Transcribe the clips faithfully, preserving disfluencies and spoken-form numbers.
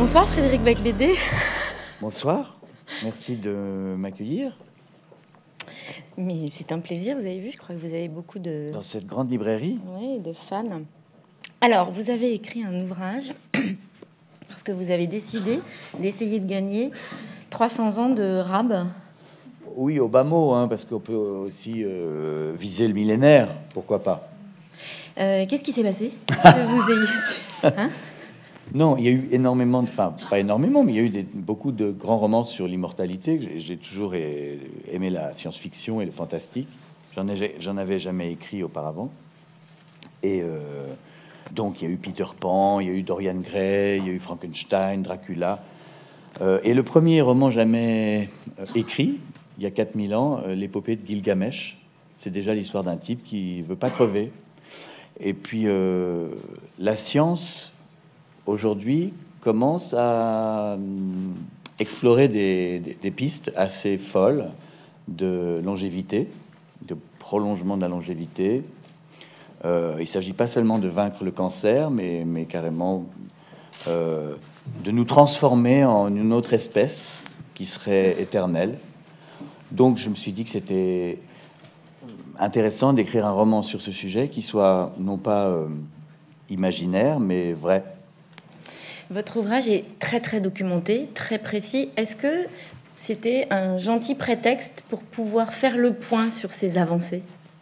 Bonsoir Frédéric Beigbeder. Bonsoir, merci de m'accueillir. Mais c'est un plaisir, vous avez vu, je crois que vous avez beaucoup de... Dans cette grande librairie. Oui, de fans. Alors, vous avez écrit un ouvrage parce que vous avez décidé d'essayer de gagner trois cents ans de rab. Oui, au bas mot, hein, parce qu'on peut aussi euh, viser le millénaire, pourquoi pas. Euh, Qu'est-ce qui s'est passé que vous ayez... Hein? Non, il y a eu énormément, de, enfin pas énormément, mais il y a eu des, beaucoup de grands romans sur l'immortalité. J'ai toujours aimé la science-fiction et le fantastique. J'en ai, j'en avais jamais écrit auparavant. Et euh, donc il y a eu Peter Pan, il y a eu Dorian Gray, il y a eu Frankenstein, Dracula. Euh, et le premier roman jamais euh, écrit, il y a quatre mille ans, euh, l'épopée de Gilgamesh. C'est déjà l'histoire d'un type qui veut pas crever. Et puis euh, la science aujourd'hui commence à euh, explorer des, des, des pistes assez folles de longévité, de prolongement de la longévité. Euh, il ne s'agit pas seulement de vaincre le cancer, mais, mais carrément euh, de nous transformer en une autre espèce qui serait éternelle. Donc je me suis dit que c'était intéressant d'écrire un roman sur ce sujet qui soit non pas euh, imaginaire, mais vrai. Votre ouvrage est très très documenté, très précis. Est-ce que c'était un gentil prétexte pour pouvoir faire le point sur ces avancées?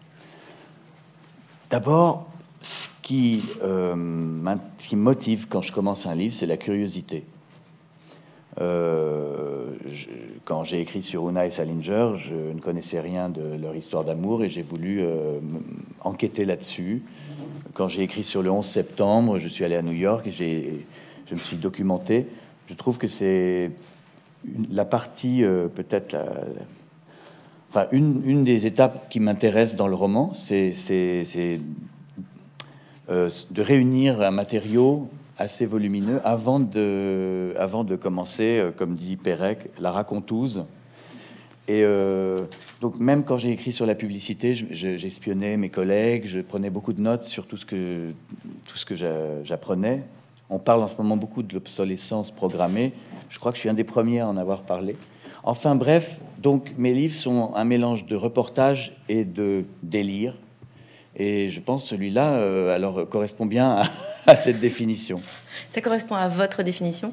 D'abord, ce qui, euh, ce qui me motive quand je commence un livre, c'est la curiosité. Euh, je, quand j'ai écrit sur Una et Salinger, je ne connaissais rien de leur histoire d'amour et j'ai voulu euh, enquêter là-dessus. Quand j'ai écrit sur le onze septembre, je suis allé à New York et j'ai... je me suis documenté. Je trouve que c'est la partie, euh, peut-être, la, enfin, une, une des étapes qui m'intéresse dans le roman, c'est euh, de réunir un matériau assez volumineux avant de, avant de commencer, euh, comme dit Pérec, la racontouse. Et euh, donc, même quand j'ai écrit sur la publicité, j'espionnais mes collègues, je prenais beaucoup de notes sur tout ce que, tout ce que j'apprenais. On parle en ce moment beaucoup de l'obsolescence programmée. Je crois que je suis un des premiers à en avoir parlé. Enfin bref, donc mes livres sont un mélange de reportage et de délire. Et je pense que celui-là, euh, alors, correspond bien à, à cette définition. Ça correspond à votre définition?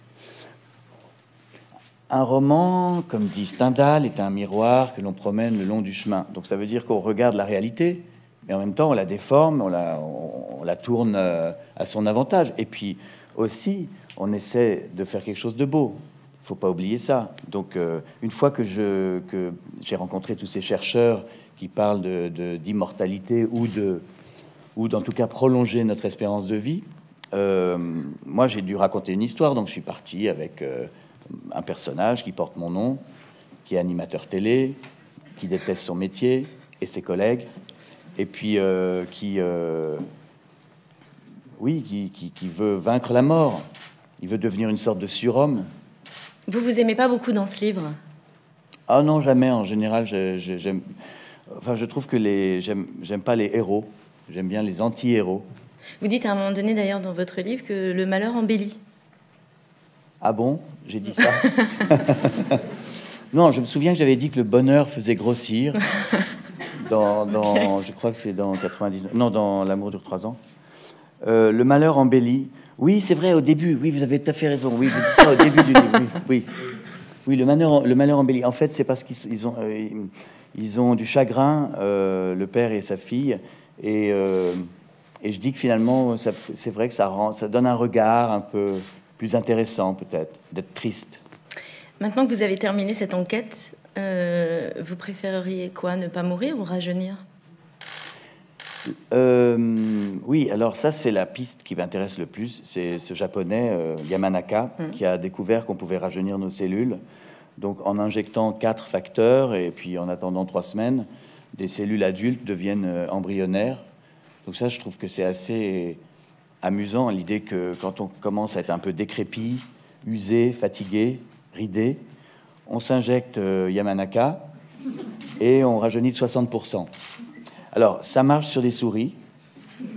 Un roman, comme dit Stendhal, est un miroir que l'on promène le long du chemin. Donc ça veut dire qu'on regarde la réalité, mais en même temps on la déforme, on la, on, on la tourne à son avantage. Et puis aussi, on essaie de faire quelque chose de beau. Il faut pas oublier ça. Donc euh, une fois que je que j'ai rencontré tous ces chercheurs qui parlent de, de, d'immortalité ou de ou d'en tout cas prolonger notre espérance de vie, euh, moi j'ai dû raconter une histoire. Donc je suis parti avec euh, un personnage qui porte mon nom, qui est animateur télé, qui déteste son métier et ses collègues, et puis euh, qui, euh, oui, qui, qui, qui veut vaincre la mort. Il veut devenir une sorte de surhomme. Vous vous aimez pas beaucoup dans ce livre? Ah non, jamais. En général, je, je, j'aime, enfin, je trouve que les, j'aime, j'aime pas les héros. J'aime bien les anti-héros. Vous dites à un moment donné, d'ailleurs, dans votre livre, que le malheur embellit. Ah bon? J'ai dit ça? Non, je me souviens que j'avais dit que le bonheur faisait grossir. Dans, dans je crois que c'est dans quatre-vingt-dix-neuf. Non, dans L'amour dure trois ans. Euh, le malheur embellit. Oui, c'est vrai, au début. Oui, vous avez tout à fait raison. Oui, vous dites ça au début du livre. Oui, oui. Oui, le malheur, le malheur embellit. En fait, c'est parce qu'ils ils ont, euh, ils ont du chagrin, euh, le père et sa fille. Et, euh, et je dis que finalement, c'est vrai que ça, rend, ça donne un regard un peu plus intéressant, peut-être, d'être triste. Maintenant que vous avez terminé cette enquête, euh, vous préféreriez quoi? Ne pas mourir ou rajeunir? euh, Oui, alors ça, c'est la piste qui m'intéresse le plus. C'est ce japonais, euh, Yamanaka, mmh. qui a découvert qu'on pouvait rajeunir nos cellules. Donc, en injectant quatre facteurs et puis en attendant trois semaines, des cellules adultes deviennent euh, embryonnaires. Donc ça, je trouve que c'est assez amusant, l'idée que quand on commence à être un peu décrépit, usé, fatigué, ridé, on s'injecte euh, Yamanaka et on rajeunit de soixante pour cent. Alors, ça marche sur des souris,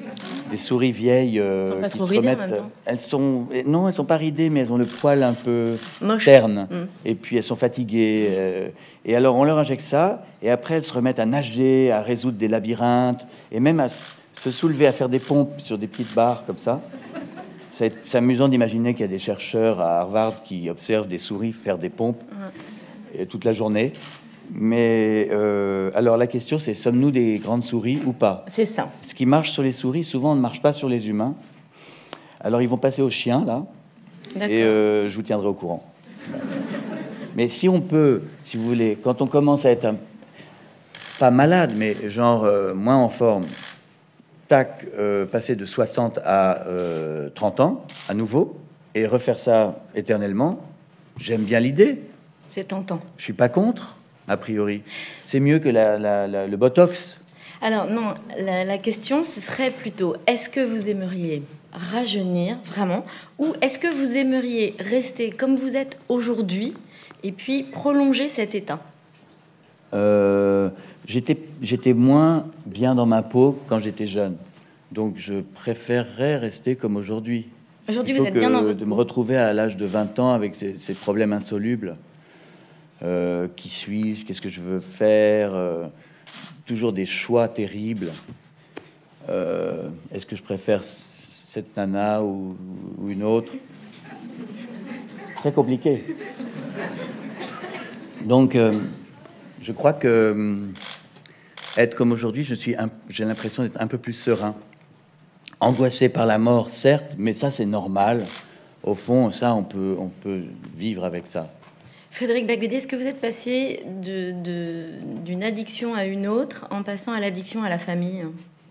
des souris vieilles euh, elles sont pas qui trop se ridées en remettent. même temps. Elles sont non, elles sont pas ridées, mais elles ont le poil un peu Moche. terne. Mm. Et puis elles sont fatiguées. Euh, et alors on leur injecte ça, et après elles se remettent à nager, à résoudre des labyrinthes, et même à s- se soulever, à faire des pompes sur des petites barres comme ça. C'est c'est amusant d'imaginer qu'il y a des chercheurs à Harvard qui observent des souris faire des pompes Ouais. euh, toute la journée. Mais euh, alors la question c'est, sommes-nous des grandes souris ou pas? C'est ça. Ce qui marche sur les souris, souvent, ne marche pas sur les humains. Alors ils vont passer aux chiens, là, D'accord. et euh, je vous tiendrai au courant. Mais si on peut, si vous voulez, quand on commence à être un, pas malade, mais genre euh, moins en forme, tac, euh, passer de soixante à euh, trente ans, à nouveau, et refaire ça éternellement, j'aime bien l'idée. C'est tentant. Je suis pas contre, a priori. C'est mieux que la, la- la- le Botox. Alors non, la, la question ce serait plutôt, est-ce que vous aimeriez rajeunir vraiment, ou est-ce que vous aimeriez rester comme vous êtes aujourd'hui et puis prolonger cet état? Euh, j'étais, j'étais moins bien dans ma peau quand j'étais jeune. Donc je préférerais rester comme aujourd'hui. Aujourd'hui, Il faut vous êtes que bien dans votre de me peau. retrouver à l'âge de vingt ans avec ces, ces problèmes insolubles. Euh, qui suis-je? Qu'est-ce que je veux faire? Euh, toujours des choix terribles. Euh, est-ce que je préfère c- cette nana ou, ou une autre? C'est très compliqué. Donc, euh, je crois que hum, être comme aujourd'hui, je suis, un- j'ai l'impression d'être un peu plus serein, angoissé par la mort, certes, mais ça c'est normal. Au fond, ça on peut, on peut vivre avec ça. Frédéric Beigbeder, est-ce que vous êtes passé de, de- d'une addiction à une autre en passant à l'addiction à la famille?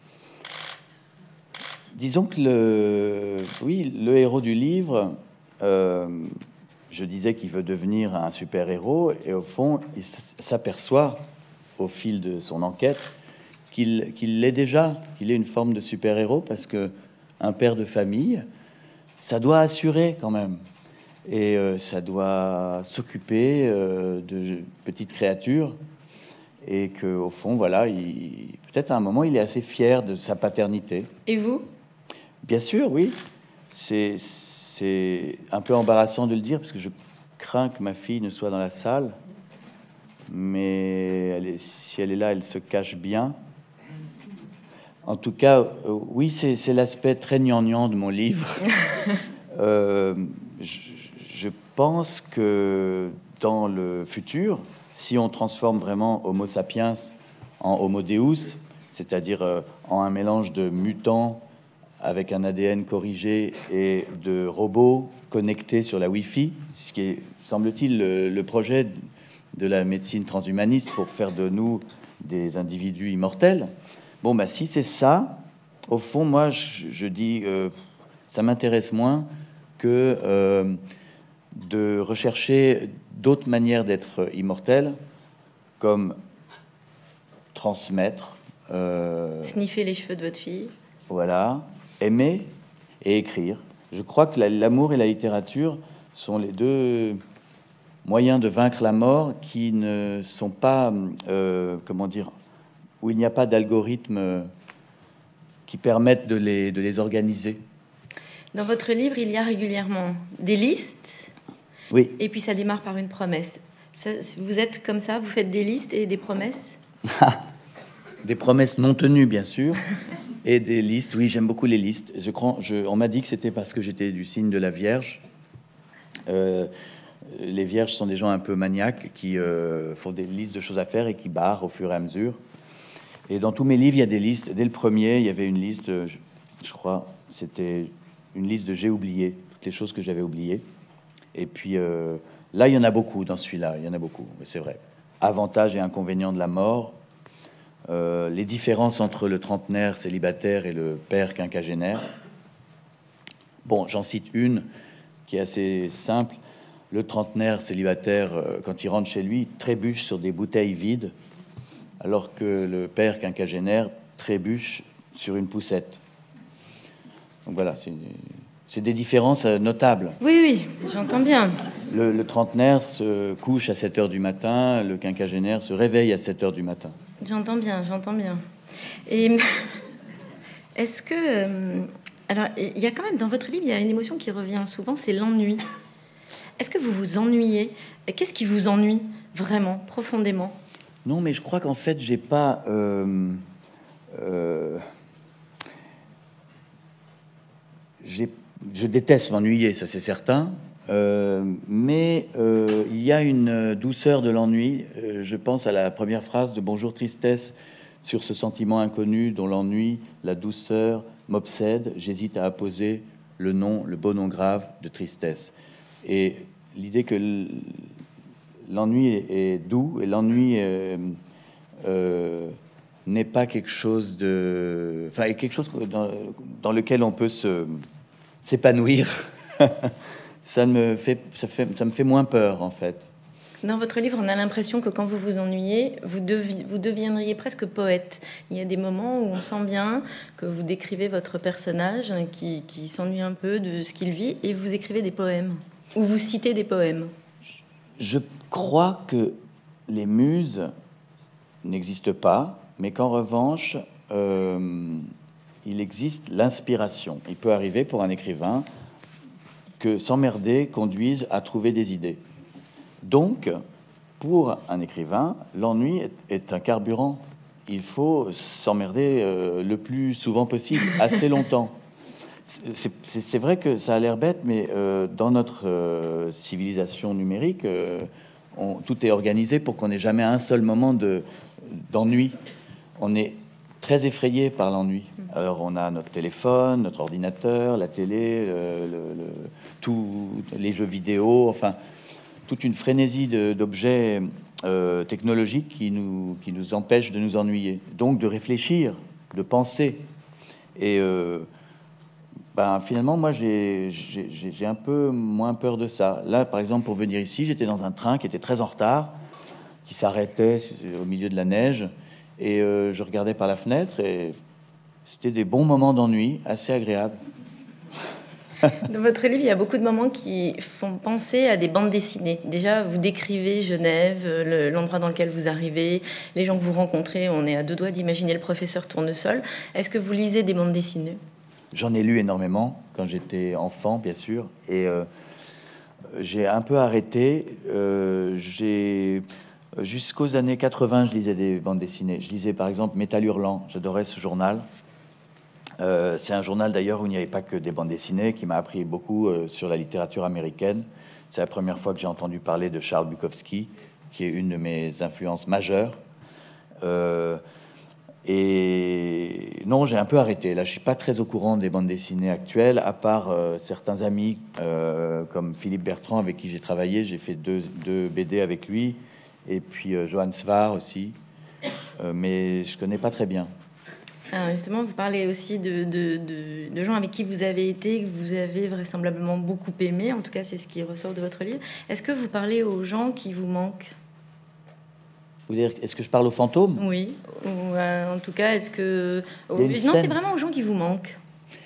Disons que le, oui, le héros du livre, euh, je disais qu'il veut devenir un super-héros, et au fond, il s- s'aperçoit au fil de son enquête qu'il qu'il l'est déjà, qu'il est une forme de super-héros, parce que un père de famille, ça doit assurer quand même, et euh, ça doit s'occuper euh, de petites créatures, et que au fond, voilà, il- peut-être à un moment, il est assez fier de sa paternité. Et vous? Bien sûr, oui. C'est, c'est un peu embarrassant de le dire parce que je crains que ma fille ne soit dans la salle. Mais elle est- si elle est là, elle se cache bien. En tout cas, euh, oui, c'est, c'est l'aspect très gnangnan de mon livre. Euh, je, je pense que dans le futur, si on transforme vraiment Homo sapiens en Homo Deus, c'est-à-dire euh, en un mélange de mutants avec un A D N corrigé et de robots connectés sur la Wi-Fi, ce qui est, semble-t-il, le, le projet de la médecine transhumaniste pour faire de nous des individus immortels. Bon, bah, si c'est ça, au fond, moi, je, je dis, euh, ça m'intéresse moins que euh, de rechercher d'autres manières d'être immortel, comme transmettre, euh, Sniffer les cheveux de votre fille? voilà, aimer et écrire. Je crois que la- l'amour et la littérature sont les deux moyens de vaincre la mort qui ne sont pas, euh, comment dire, où il n'y a pas d'algorithme qui permettent de les, de les organiser. Dans votre livre, il y a régulièrement des listes, Oui, et puis ça démarre par une promesse. Ça, vous êtes comme ça, vous faites des listes et des promesses? des promesses non tenues, bien sûr, et des listes. Oui, j'aime beaucoup les listes. Je crois, je, on m'a dit que c'était parce que j'étais du signe de la Vierge. Euh, les Vierges sont des gens un peu maniaques qui euh, font des listes de choses à faire et qui barrent au fur et à mesure. Et dans tous mes livres, il y a des listes. Dès le premier, il y avait une liste, euh, je, je crois, c'était une liste de j'ai oublié, toutes les choses que j'avais oubliées. Et puis euh, là, il y en a beaucoup dans celui-là, il y en a beaucoup, c'est vrai. Avantages et inconvénients de la mort, euh, les différences entre le trentenaire célibataire et le père quinquagénaire. Bon, j'en cite une qui est assez simple. Le trentenaire célibataire, euh, quand il rentre chez lui, trébuche sur des bouteilles vides, alors que le père quinquagénaire trébuche sur une poussette. Donc voilà, c'est, c'est des différences euh, notables. Oui, oui, j'entends bien. Le, le trentenaire se couche à sept heures du matin, le quinquagénaire se réveille à sept heures du matin. J'entends bien, j'entends bien. Et Est-ce que... euh, alors, il y a quand même, dans votre livre, il y a une émotion qui revient souvent, c'est l'ennui. Est-ce que vous vous ennuyez? Qu'est-ce qui vous ennuie vraiment, profondément? Non, mais je crois qu'en fait, j'ai pas... Euh, euh, j'ai- je déteste m'ennuyer, ça c'est certain. Euh, mais euh, il y a une douceur de l'ennui. Euh, je pense à la première phrase de Bonjour Tristesse sur ce sentiment inconnu dont l'ennui, la douceur m'obsède. J'hésite à apposer le nom, le beau nom grave de tristesse. Et l'idée que l- l'ennui est, est doux et l'ennui euh, euh, n'est pas quelque chose de, enfin, est quelque chose dans, dans lequel on peut se s'épanouir. Ça me fait, ça fait, ça me fait moins peur en fait. Dans votre livre, on a l'impression que quand vous vous ennuyez, vous, devi- vous deviendriez presque poète. Il y a des moments où on sent bien que vous décrivez votre personnage qui, qui s'ennuie un peu de ce qu'il vit et vous écrivez des poèmes, ou vous citez des poèmes. Je crois que les muses n'existent pas, mais qu'en revanche, euh, il existe l'inspiration. Il peut arriver pour un écrivain que s'emmerder conduise à trouver des idées. Donc, pour un écrivain, l'ennui est, est un carburant. Il faut s'emmerder euh, le plus souvent possible, assez longtemps. C'est c'est- c'est vrai que ça a l'air bête, mais euh, dans notre euh, civilisation numérique, euh, on- tout est organisé pour qu'on n'ait jamais un seul moment de- d'ennui. On est très effrayé par l'ennui. Alors on a notre téléphone, notre ordinateur, la télé, euh, le- le- tous les jeux vidéo, enfin toute une frénésie de- d'objets euh, technologiques qui nous, qui nous empêchent de nous ennuyer. Donc de réfléchir, de penser. Et euh, ben, finalement, moi, j'ai j'ai- j'ai- j'ai un peu moins peur de ça. Là, par exemple, pour venir ici, j'étais dans un train qui était très en retard, qui s'arrêtait au milieu de la neige, et euh, je regardais par la fenêtre, et c'était des bons moments d'ennui, assez agréables. Dans votre livre, il y a beaucoup de moments qui font penser à des bandes dessinées. Déjà, vous décrivez Genève, le- l'endroit dans lequel vous arrivez, les gens que vous rencontrez. On est à deux doigts d'imaginer le professeur Tournesol. Est-ce que vous lisez des bandes dessinées? J'en ai lu énormément quand j'étais enfant, bien sûr, et euh, j'ai un peu arrêté. Euh, j'ai jusqu'aux années quatre-vingts, je lisais des bandes dessinées. Je lisais par exemple Métal Hurlant. J'adorais ce journal. Euh, c'est un journal d'ailleurs où il n'y avait pas que des bandes dessinées, qui m'a appris beaucoup euh, sur la littérature américaine. C'est la première fois que j'ai entendu parler de Charles Bukowski, qui est une de mes influences majeures. Euh, et non, j'ai un peu arrêté. Là, je suis pas très au courant des bandes dessinées actuelles, à part euh, certains amis euh, comme Philippe Bertrand, avec qui j'ai travaillé. J'ai fait deux, deux B D avec lui, et puis euh, Johann Svar aussi. Euh, mais je connais pas très bien. Alors justement, vous parlez aussi de, de, de- de gens avec qui vous avez été, que vous avez vraisemblablement beaucoup aimé. En tout cas, c'est ce qui ressort de votre livre. Est-ce que vous parlez aux gens qui vous manquent? Vous dire, est-ce que je parle aux fantômes? Oui. Ou euh, en tout cas, est-ce que... Il y a une Non, scène- c'est vraiment aux gens qui vous manquent.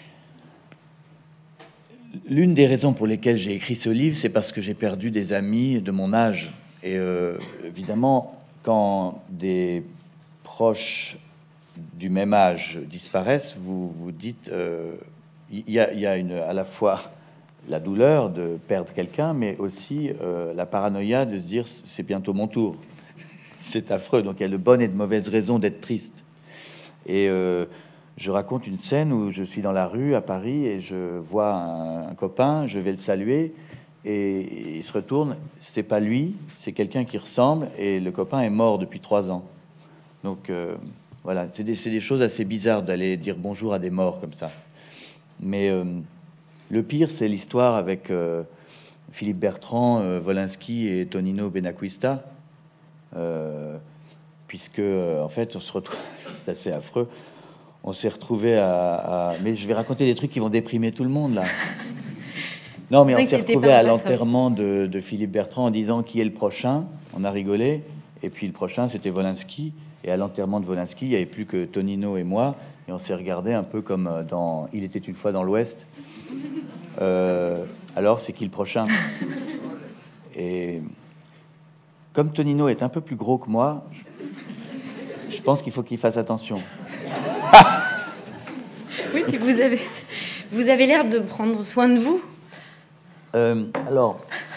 L'une des raisons pour lesquelles j'ai écrit ce livre, c'est parce que j'ai perdu des amis de mon âge. Et euh, évidemment, quand des proches du même âge disparaissent, vous vous dites, euh, il y, a, il y a une, à la fois la douleur de perdre quelqu'un, mais aussi euh, la paranoïa de se dire, c'est bientôt mon tour. C'est affreux. Donc il y a de bonnes et de mauvaises raisons d'être triste. Et euh, je raconte une scène où je suis dans la rue à Paris et je vois un, un copain, je vais le saluer et il se retourne, c'est pas lui, c'est quelqu'un qui ressemble et le copain est mort depuis trois ans. Donc euh, voilà, c'est des, c'est des choses assez bizarres d'aller dire bonjour à des morts comme ça. Mais euh, le pire, c'est l'histoire avec euh, Philippe Bertrand, euh, Wolinski et Tonino Benacquista. Euh, puisque euh, en fait on se retrouve, c'est assez affreux, on s'est retrouvé à, à- mais je vais raconter des trucs qui vont déprimer tout le monde là. Non, mais Vous on s'est inquiétez retrouvé pas, à on passera. l'enterrement de, de Philippe Bertrand en disant qui est le prochain. On a rigolé, et puis le prochain c'était Wolinski, et à l'enterrement de Wolinski il n'y avait plus que Tonino et moi, et on s'est regardé un peu comme euh, dans Il était une fois dans l'Ouest. Euh, alors c'est qui le prochain? Et comme Tonino est un peu plus gros que moi, je, je pense qu'il faut qu'il fasse attention. Oui, puis vous avez, vous avez l'air de prendre soin de vous. Euh, alors,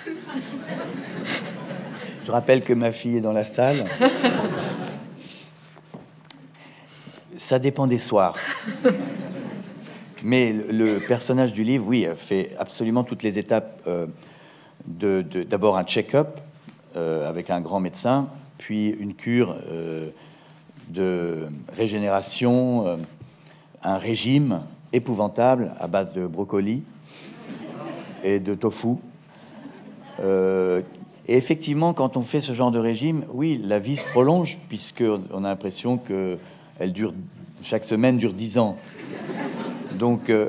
je rappelle que ma fille est dans la salle. Ça dépend des soirs. Mais le, le personnage du livre, oui, fait absolument toutes les étapes. Euh, de, de, d'abord un check-up euh, avec un grand médecin, puis une cure euh, de régénération, euh, un régime épouvantable à base de brocoli et de tofu. Euh, et effectivement, quand on fait ce genre de régime, oui, la vie se prolonge, puisqu'on a l'impression que elle dure, chaque semaine dure dix ans. Donc, euh,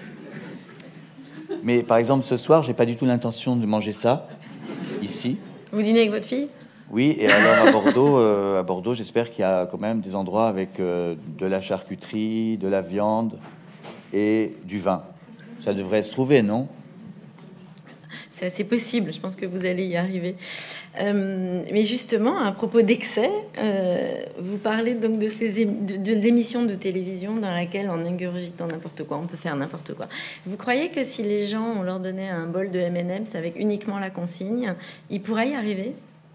mais par exemple, ce soir, j'ai pas du tout l'intention de manger ça, ici. Vous dînez avec votre fille? Oui, et alors à Bordeaux, euh, à Bordeaux, j'espère qu'il y a quand même des endroits avec euh, de la charcuterie, de la viande et du vin. Ça devrait se trouver, non? C'est assez possible, je pense que vous allez y arriver. Euh, mais justement, à propos d'excès, euh, vous parlez donc de ces émi- de, de l'émission de télévision dans laquelle on ingurgite n'importe quoi, on peut faire n'importe quoi. Vous croyez que si les gens, on leur donnait un bol de M and M's avec uniquement la consigne, ils pourraient y arriver?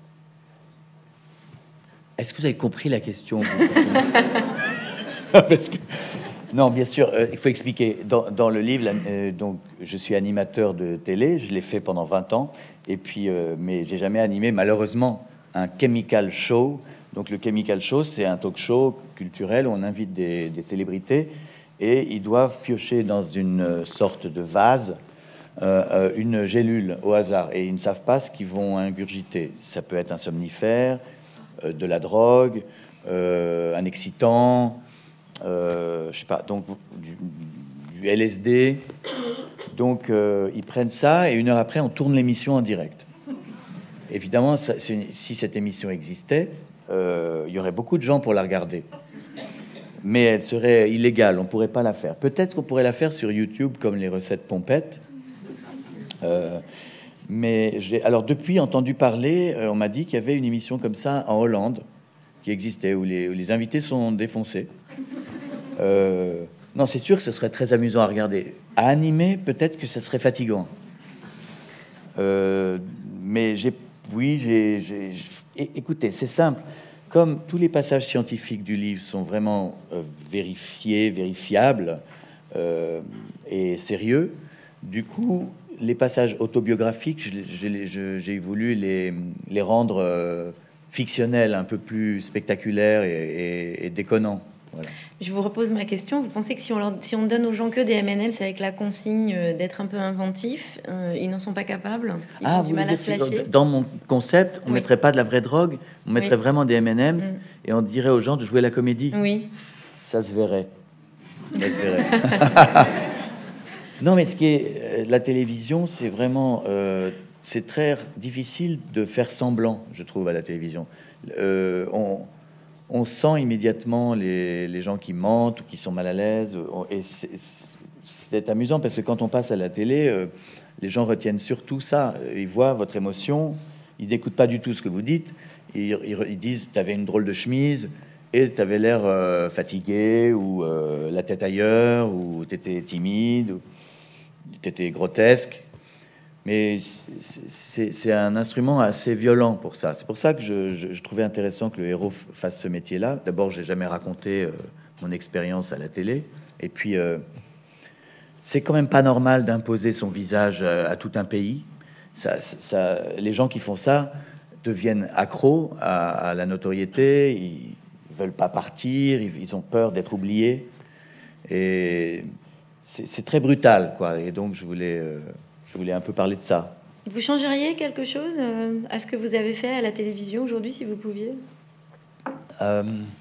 Est-ce que vous avez compris la question, vous? Parce que... Non, bien sûr, euh, il faut expliquer. Dans, dans le livre, euh, donc, je suis animateur de télé, je l'ai fait pendant vingt ans, et puis, euh, mais j'ai jamais animé, malheureusement, un chemical show. Donc, le chemical show, c'est un talk show culturel où on invite des, des célébrités, et ils doivent piocher dans une sorte de vase euh, une gélule au hasard, et ils ne savent pas ce qu'ils vont ingurgiter. Ça peut être un somnifère, euh, de la drogue, euh, un excitant... Euh, je sais pas, donc du, du L S D. Donc euh, ils prennent ça et une heure après on tourne l'émission en direct. Évidemment, ça, c'est une, si cette émission existait, euh, il y aurait beaucoup de gens pour la regarder. Mais elle serait illégale, on pourrait pas la faire. Peut-être qu'on pourrait la faire sur YouTube comme les recettes pompettes. Euh, mais j'ai alors depuis entendu parler, euh, on m'a dit qu'il y avait une émission comme ça en Hollande qui existait où les, où les invités sont défoncés. Euh, non, c'est sûr que ce serait très amusant à regarder. À animer, peut-être que ce serait fatigant. Euh, mais j'ai, oui, j'ai, j'ai, j'ai... Écoutez, c'est simple. Comme tous les passages scientifiques du livre sont vraiment euh, vérifiés, vérifiables euh, et sérieux, du coup, les passages autobiographiques, je, je, je, j'ai voulu les, les rendre euh, fictionnels, un peu plus spectaculaires et, et, et déconnants. Voilà. Je vous repose ma question. Vous pensez que si on, leur, si on donne aux gens que des M and M's avec la consigne euh, d'être un peu inventifs, euh, ils n'en sont pas capables? Ils ah, ont du mal à se lâcher. Dans mon concept, on ne oui. mettrait pas de la vraie drogue, on mettrait oui. vraiment des M and M's mm. et on dirait aux gens de jouer la comédie. Oui. Ça se verrait. Ça se verrait. Non, mais ce qui est... La télévision, c'est vraiment... Euh, c'est très difficile de faire semblant, je trouve, à la télévision. Euh, on... On sent immédiatement les, les gens qui mentent ou qui sont mal à l'aise. Et c'est, c'est amusant parce que quand on passe à la télé, euh, les gens retiennent surtout ça. Ils voient votre émotion, ils n'écoutent pas du tout ce que vous dites. Ils, ils, ils disent « t'avais une drôle de chemise et t'avais l'air euh, fatigué ou euh, la tête ailleurs ou t'étais timide ou t'étais grotesque ». Mais c'est, c'est un instrument assez violent pour ça. C'est pour ça que je, je, je trouvais intéressant que le héros fasse ce métier-là. D'abord, j'ai jamais raconté euh, mon expérience à la télé. Et puis, euh, c'est quand même pas normal d'imposer son visage à, à tout un pays. Ça, ça, les gens qui font ça deviennent accros à, à la notoriété. Ils veulent pas partir. Ils, ils ont peur d'être oubliés. Et c'est, c'est très brutal, quoi. Et donc, je voulais... Euh, Je voulais un peu parler de ça. Vous changeriez quelque chose euh, à ce que vous avez fait à la télévision aujourd'hui, si vous pouviez? euh,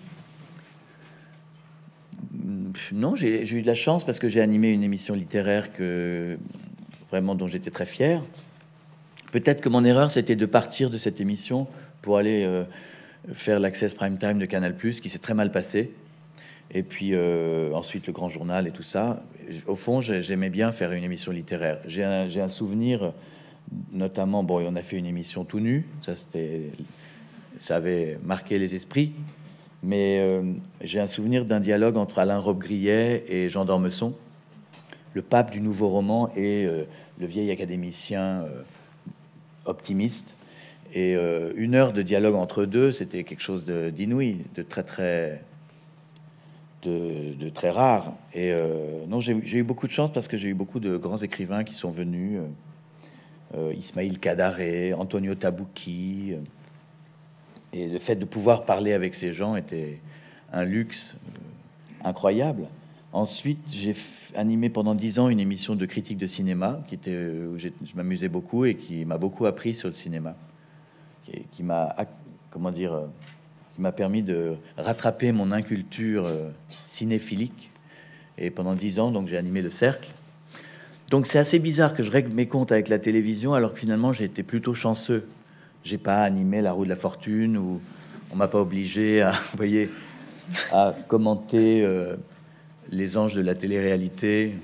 Non, j'ai, j'ai eu de la chance parce que j'ai animé une émission littéraire que, vraiment dont j'étais très fier. Peut-être que mon erreur, c'était de partir de cette émission pour aller euh, faire l'Access Prime Time de Canal+, qui s'est très mal passé. Et puis euh, ensuite le Grand Journal et tout ça. Au fond, j'aimais bien faire une émission littéraire. J'ai un, j'ai un souvenir, notamment, bon, on a fait une émission tout nu, ça c'était, ça avait marqué les esprits. Mais euh, j'ai un souvenir d'un dialogue entre Alain Robbe-Grillet et Jean d'Ormesson, le pape du nouveau roman et euh, le vieil académicien euh, optimiste. Et euh, une heure de dialogue entre deux, c'était quelque chose de- d'inouï, de très très de, de très rare. Et euh, non, j'ai j'ai eu beaucoup de chance parce que j'ai eu beaucoup de grands écrivains qui sont venus. Euh, euh, Ismaïl Kadaré, Antonio Tabucchi. euh, et le fait de pouvoir parler avec ces gens était un luxe euh, incroyable. Ensuite, j'ai f- animé pendant dix ans une émission de critique de cinéma qui était, euh, où j'ai- je m'amusais beaucoup et qui m'a beaucoup appris sur le cinéma, qui, qui m'a, ac- comment dire, euh, qui m'a permis de rattraper mon inculture euh, cinéphilique. Et pendant dix ans, donc j'ai animé le Cercle. Donc c'est assez bizarre que je règle mes comptes avec la télévision, alors que finalement j'ai été plutôt chanceux. J'ai pas animé La Roue de la Fortune, ou on m'a pas obligé à, vous voyez, à commenter euh, les anges de la télé-réalité,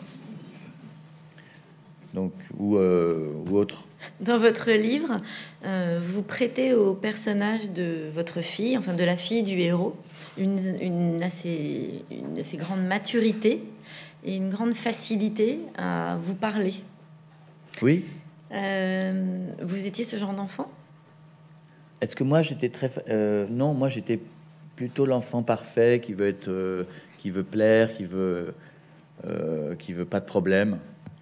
donc ou, euh, ou autre. Dans votre livre, euh, vous prêtez au personnage de votre fille, enfin de la fille du héros, une, une assez, une assez grande maturité et une grande facilité à vous parler. Oui. Euh, vous étiez ce genre d'enfant? Est-ce que moi j'étais très fa- euh, non, moi j'étais plutôt l'enfant parfait qui veut être, euh, qui veut plaire, qui veut, euh, qui veut pas de problème.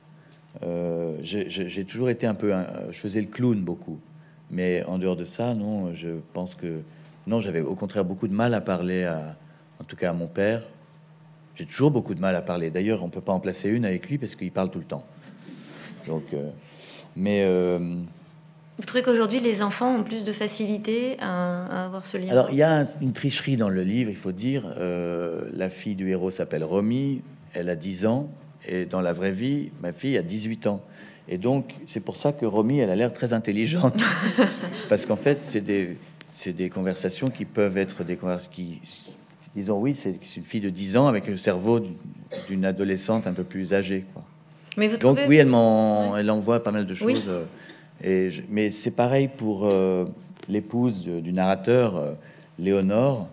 Euh, j'ai j'ai- j'ai toujours été un peu, un- je faisais le clown beaucoup, mais en dehors de ça, non, je pense que non, j'avais au contraire beaucoup de mal à parler à, en tout cas à mon père. J'ai toujours beaucoup de mal à parler. D'ailleurs, on peut pas en placer une avec lui parce qu'il parle tout le temps. Donc, euh, mais euh, Vous trouvez qu'aujourd'hui les enfants ont plus de facilité à, à avoir ce lien? alors, il y a un- une tricherie dans le livre, il faut dire. Euh, la fille du héros s'appelle Romy, elle a dix ans, et dans la vraie vie, ma fille a dix-huit ans. Et donc, c'est pour ça que Romy, elle a l'air très intelligente. Parce qu'en fait, c'est des, c'est des conversations qui peuvent être des conversations qui, disons, oui, c'est c'est une fille de dix ans avec le cerveau d'une d'une adolescente un peu plus âgée, quoi. Mais vous Donc trouvez... oui, elle m'en, elle envoie pas mal de Oui. choses. euh, et je- mais c'est pareil pour euh, l'épouse de- du narrateur, euh, Léonore,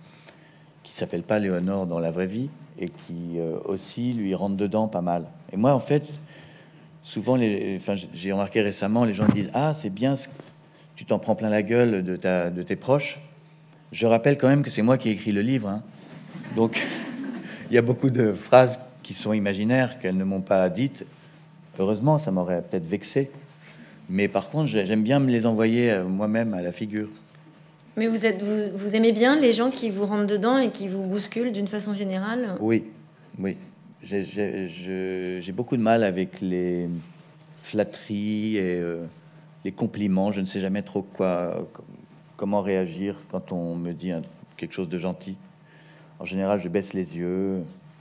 qui s'appelle pas Léonore dans la vraie vie et qui euh, aussi lui rentre dedans pas mal. Et moi, en fait, souvent, les, enfin, j'ai remarqué récemment, les gens disent ah c'est bien, ce- tu t'en prends plein la gueule de ta, de tes proches. Je rappelle quand même que c'est moi qui ai écrit le livre, hein. Donc il y a beaucoup de phrases qui sont imaginaires qu'elles ne m'ont pas dites. Heureusement, ça m'aurait peut-être vexé. Mais par contre, j'ai- j'aime bien me les envoyer euh, moi-même à la figure. Mais vous, êtes, vous, vous aimez bien les gens qui vous rentrent dedans et qui vous bousculent d'une façon générale? Oui, oui. J'ai j'ai- je- j'ai beaucoup de mal avec les flatteries et euh, les compliments. Je ne sais jamais trop quoi, comment réagir quand on me dit un- quelque chose de gentil. En général, je baisse les yeux.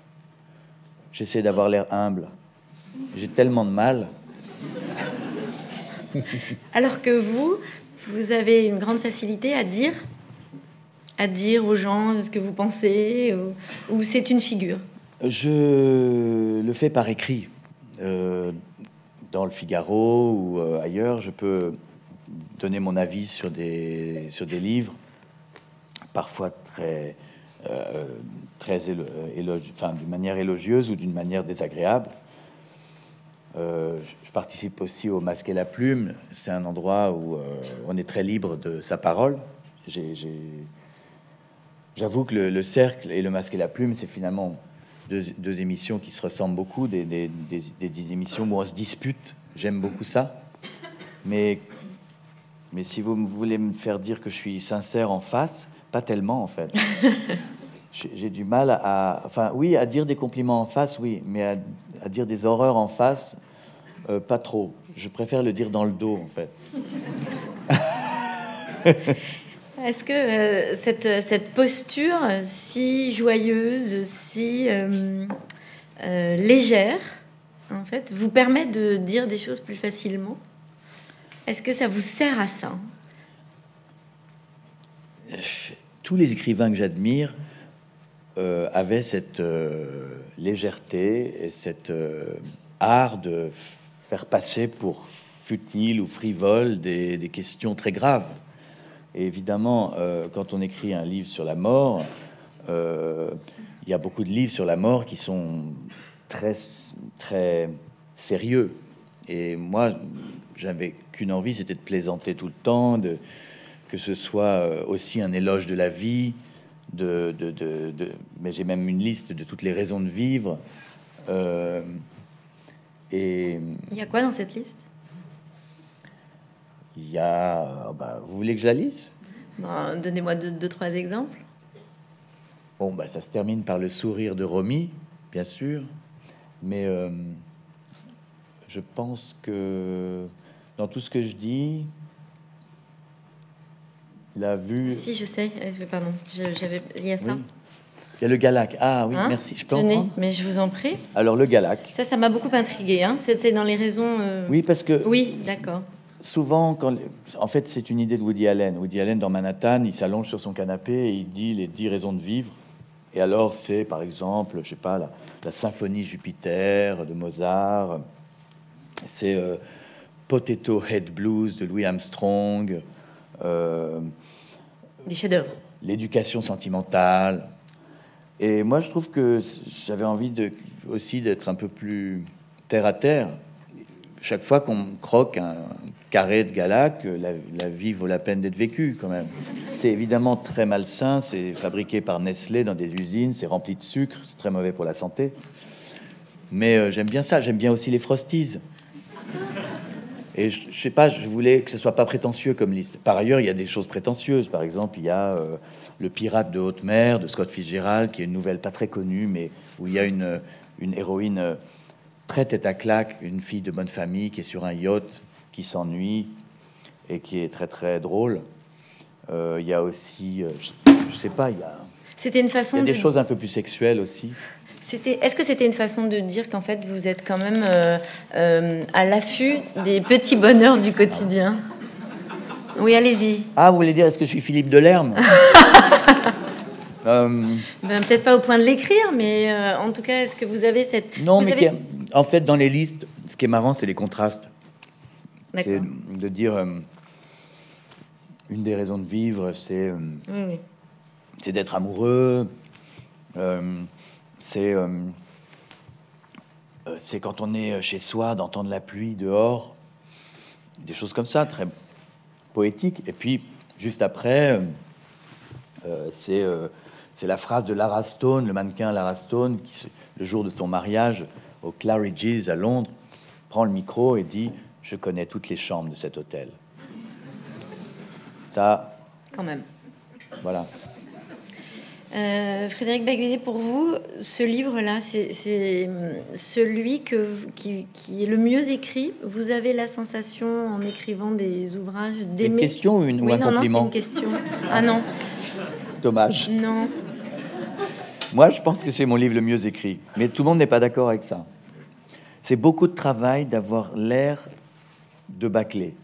J'essaie d'avoir l'air humble. J'ai tellement de mal. Alors que vous, vous avez une grande facilité à dire, à dire aux gens ce que vous pensez, ou, ou c'est une figure? Je le fais par écrit. Euh, dans le Figaro ou euh, ailleurs, je peux donner mon avis sur des, sur des livres, parfois très, euh, très élo- élogi- enfin, d'une manière élogieuse ou d'une manière désagréable. Euh, je, je participe aussi au Masque et la Plume. C'est un endroit où euh, on est très libre de sa parole. J'ai, j'ai- J'avoue que le, le Cercle et le Masque et la Plume, c'est finalement deux, deux émissions qui se ressemblent beaucoup, des, des, des, des- des émissions où on se dispute. J'aime beaucoup ça. Mais, mais si vous me- voulez me faire dire que je suis sincère en face, pas tellement en fait. J'ai j'ai du mal à, enfin oui, à dire des compliments en face, oui, mais à, à dire des horreurs en face, euh, pas trop. Je préfère le dire dans le dos en fait. Est-ce que euh, cette, cette posture si joyeuse, si euh, euh, légère, en fait, vous permet de dire des choses plus facilement? Est-ce que ça vous sert à ça? Tous les écrivains que j'admire euh, avaient cette euh, légèreté et cet euh, art de faire passer pour futile ou frivole des, des questions très graves. Et évidemment, euh, quand on écrit un livre sur la mort, euh, il y a beaucoup de livres sur la mort qui sont très, très sérieux. Et moi, j'avais qu'une envie, c'était de plaisanter tout le temps, de, que ce soit aussi un éloge de la vie. De, de, de, de... Mais j'ai même une liste de toutes les raisons de vivre. Euh... Et... Il y a quoi dans cette liste? Il y a... Bah, vous voulez que je la lise? Bon, donnez-moi deux, deux, trois exemples. Bon, bah, ça se termine par le sourire de Romy, bien sûr. Mais euh, je pense que dans tout ce que je dis, la vue... Si, je sais. Pardon, j'avais... Il y a ça. Oui. Il y a le Galac. Ah oui, hein? Merci. Je peux Tenez, en prendre? Mais je vous en prie. Alors, le Galac. Ça, ça m'a beaucoup intrigué. Hein. C'est dans les raisons... Euh... Oui, parce que... Oui, d'accord. Souvent, quand... en fait, c'est une idée de Woody Allen. Woody Allen, dans Manhattan, il s'allonge sur son canapé et il dit les dix raisons de vivre. Et alors, c'est, par exemple, je sais pas, la, la symphonie Jupiter de Mozart. C'est euh, Potato Head Blues de Louis Armstrong. Euh, Des chefs-d'œuvre. L'éducation sentimentale. Et moi, je trouve que j'avais envie de, aussi d'être un peu plus terre à terre. Chaque fois qu'on croque un carré de Galac, la, la vie vaut la peine d'être vécue quand même. C'est évidemment très malsain, c'est fabriqué par Nestlé dans des usines, c'est rempli de sucre, c'est très mauvais pour la santé. Mais euh, j'aime bien ça, j'aime bien aussi les Frosties. Et je, je sais pas, je voulais que ce soit pas prétentieux comme liste. Par ailleurs, il y a des choses prétentieuses. Par exemple, il y a euh, Le Pirate de haute mer de Scott Fitzgerald, qui est une nouvelle pas très connue, mais où il y a une, une héroïne euh, très tête à claque, une fille de bonne famille qui est sur un yacht, qui s'ennuie et qui est très très drôle. Euh, il y a aussi, euh, je, je sais pas, il y a, c'était une façon il y a des de... choses un peu plus sexuelles aussi. C'était, est-ce que c'était une façon de dire qu'en fait vous êtes quand même euh, euh, à l'affût des petits bonheurs du quotidien? Oui, allez-y. Ah, vous voulez dire, est-ce que je suis Philippe Delerme? euh, ben, peut-être pas au point de l'écrire, mais euh, en tout cas, est-ce que vous avez cette... Non, vous mais avez... a, en fait, dans les listes, ce qui est marrant, c'est les contrastes. C'est D'accord. de dire euh, une des raisons de vivre, c'est euh, Oui, oui. c'est d'être amoureux. Euh, c'est euh, euh, c'est quand on est chez soi, d'entendre la pluie dehors, des choses comme ça, très poétiques. Et puis juste après, euh, c'est euh, c'est la phrase de Lara Stone, le mannequin Lara Stone, qui le jour de son mariage au Claridge's à Londres, prend le micro et dit: je connais toutes les chambres de cet hôtel. Ça, quand même. Voilà. Euh, Frédéric Beigbeder, pour vous, ce livre-là, c'est celui que, qui, qui est le mieux écrit. Vous avez la sensation, en écrivant des ouvrages, d'aimer... C'est une question ou, une, oui, ou un non, compliment? Non, c'est une question. Ah non. Dommage. Non. Moi, je pense que c'est mon livre le mieux écrit. Mais tout le monde n'est pas d'accord avec ça. C'est beaucoup de travail d'avoir l'air de bâcler.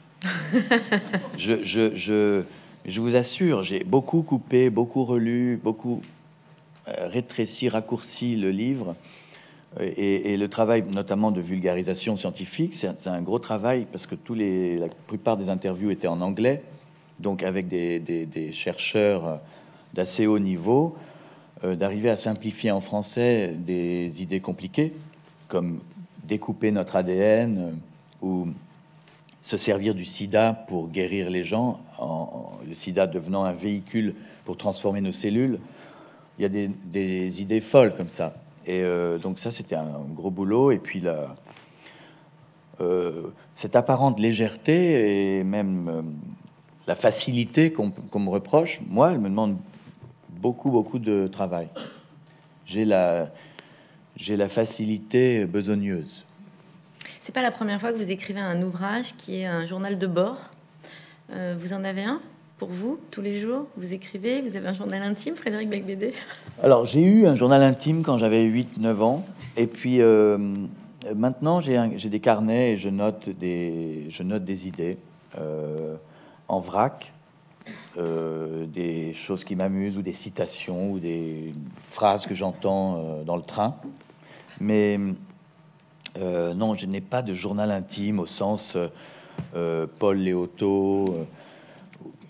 je, je, je, je vous assure, j'ai beaucoup coupé, beaucoup relu, beaucoup euh, rétréci, raccourci le livre. Et, et le travail, notamment de vulgarisation scientifique, c'est un gros travail parce que tous les, la plupart des interviews étaient en anglais, donc avec des, des, des chercheurs d'assez haut niveau, euh, d'arriver à simplifier en français des idées compliquées, comme découper notre A D N euh, ou se servir du sida pour guérir les gens, en, en, le sida devenant un véhicule pour transformer nos cellules. Il y a des, des idées folles comme ça. Et euh, donc ça, c'était un gros boulot. Et puis la, euh, cette apparente légèreté et même euh, la facilité qu'on qu'on me reproche, moi, elle me demande beaucoup, beaucoup de travail. J'ai la, j'ai la facilité besogneuse. C'est pas la première fois que vous écrivez un ouvrage qui est un journal de bord. Euh, vous en avez un pour vous, tous les jours? Vous écrivez, vous avez un journal intime, Frédéric Beigbeder? Alors, j'ai eu un journal intime quand j'avais huit neuf ans. Et puis, euh, maintenant, j'ai des carnets et je note des, je note des idées euh, en vrac, euh, des choses qui m'amusent ou des citations ou des phrases que j'entends euh, dans le train. Mais euh, non, je n'ai pas de journal intime au sens euh, Paul Léoto,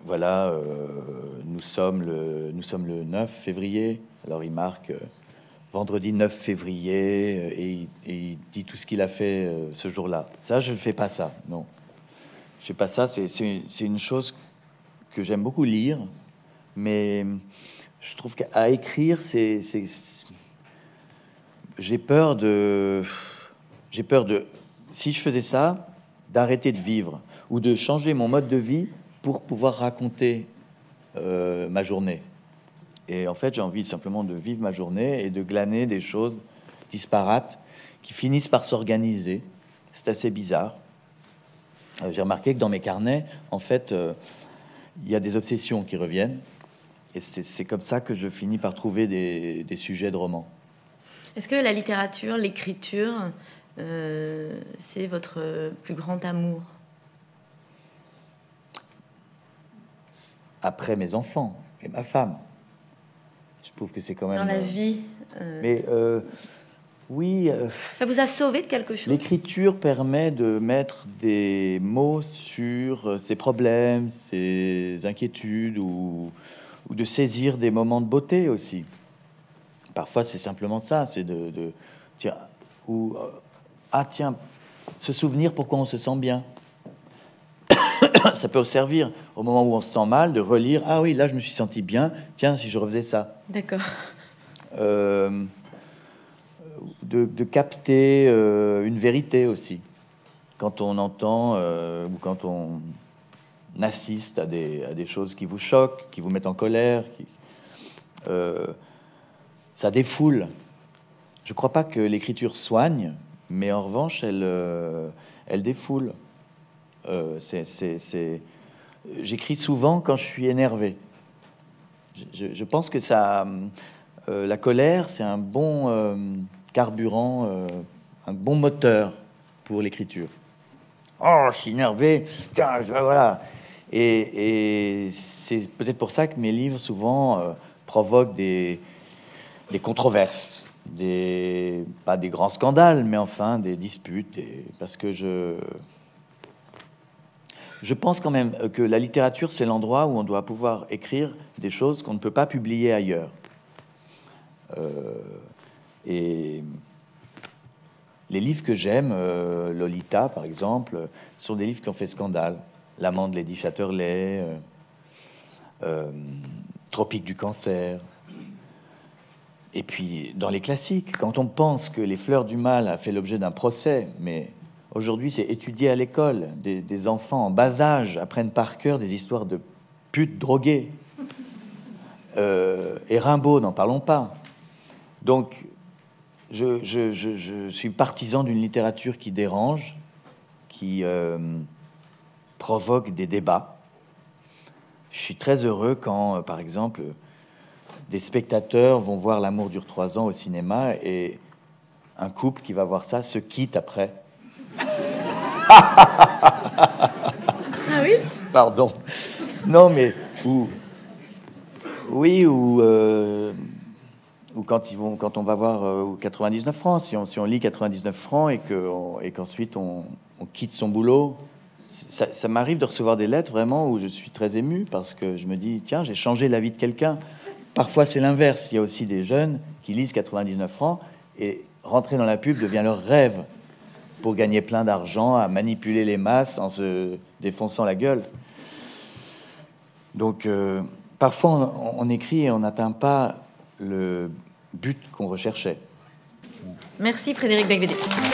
voilà, euh, nous sommes le, nous sommes le neuf février. Alors il marque euh, vendredi neuf février euh, et, il- et il dit tout ce qu'il a fait euh, ce jour-là. Ça, je ne fais pas ça, non. Je fais pas ça. C'est c'est- c'est une chose que j'aime beaucoup lire, mais je trouve qu'à écrire, c'est c'est- c'est- j'ai peur de j'ai peur de si je faisais ça, d'arrêter de vivre ou de changer mon mode de vie pour pouvoir raconter euh, ma journée. Et en fait, j'ai envie simplement de vivre ma journée et de glaner des choses disparates qui finissent par s'organiser. C'est assez bizarre. Euh, j'ai remarqué que dans mes carnets, en fait, euh, il y a des obsessions qui reviennent. Et c'est c'est comme ça que je finis par trouver des, des sujets de romans. Est-ce que la littérature, l'écriture, euh, c'est votre plus grand amour? Après mes enfants et ma femme, je trouve que c'est quand même... Dans la euh, vie, euh, Mais euh, oui, euh, ça vous a sauvé de quelque chose? l'écriture permet de mettre des mots sur euh, ses problèmes, ses inquiétudes, ou, ou de saisir des moments de beauté aussi. Parfois, c'est simplement ça, c'est de, de tiens, ou euh, ah tiens, se souvenir pourquoi on se sent bien. Ça peut servir au moment où on se sent mal de relire. Ah oui, là je me suis senti bien. Tiens, si je refaisais ça. D'accord. Euh, de, de capter euh, une vérité aussi. Quand on entend euh, ou quand on assiste à des, à des choses qui vous choquent, qui vous mettent en colère, qui, euh, ça défoule. Je crois pas que l'écriture soigne, mais en revanche, elle, euh, elle défoule. Euh, c'est, c'est, c'est... J'écris souvent quand je suis énervé. Je, je, je pense que ça, euh, la colère, c'est un bon euh, carburant, euh, un bon moteur pour l'écriture. Oh, je suis énervé, tiens, je- voilà. Et, et c'est peut-être pour ça que mes livres souvent euh, provoquent des, des controverses, des pas des grands scandales, mais enfin des disputes, des- parce que je je pense quand même que la littérature, c'est l'endroit où on doit pouvoir écrire des choses qu'on ne peut pas publier ailleurs. Euh, et les livres que j'aime, euh, Lolita par exemple, sont des livres qui ont fait scandale. L'amant de Lady Chatterley, euh, euh, Tropique du cancer. Et puis, dans les classiques, quand on pense que Les Fleurs du Mal a fait l'objet d'un procès, mais aujourd'hui, c'est étudié à l'école. Des, des enfants en bas âge apprennent par cœur des histoires de putes droguées. Euh, et Rimbaud, n'en parlons pas. Donc, je, je, je, je suis partisan d'une littérature qui dérange, qui euh, provoque des débats. Je suis très heureux quand, euh, par exemple, des spectateurs vont voir L'amour dure trois ans au cinéma et un couple qui va voir ça se quitte après. Ah oui? Pardon. Non, mais ou oui, ou euh, ou quand ils vont, quand on va voir euh, quatre-vingt-dix-neuf francs, si on si on lit quatre-vingt-dix-neuf francs et que on- et qu'ensuite on, on quitte son boulot, ça, ça m'arrive de recevoir des lettres vraiment où je suis très ému parce que je me dis tiens, j'ai changé la vie de quelqu'un. Parfois, c'est l'inverse. Il y a aussi des jeunes qui lisent quatre-vingt-dix-neuf francs et rentrer dans la pub devient leur rêve pour gagner plein d'argent, à manipuler les masses en se défonçant la gueule. Donc, euh, parfois, on, on écrit et on n'atteint pas le but qu'on recherchait. Merci Frédéric Becbédé.